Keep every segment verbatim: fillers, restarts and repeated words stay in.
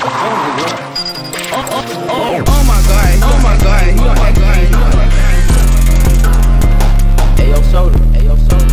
Oh my god, oh my god, you on that guy, you on that guy. Ayo soda, ayo soda.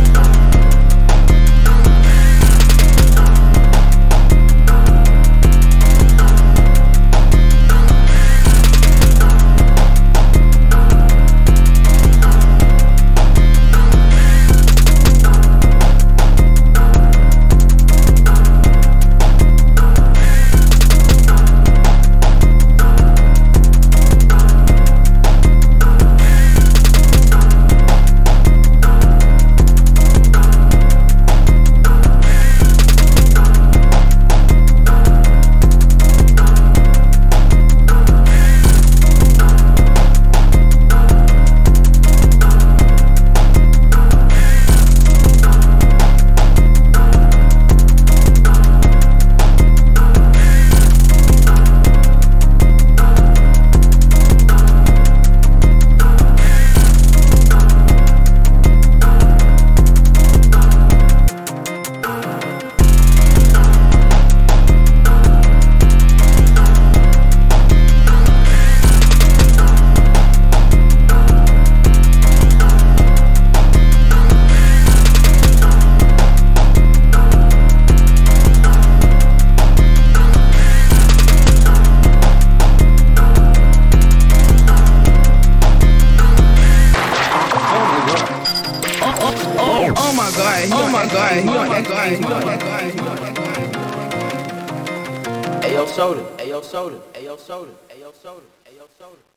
Oh my god, oh my god, you on that guy, you on that guy, you on that guy. Ayo soda, ayo soda, ayo soda, ayo soda, ayo soda.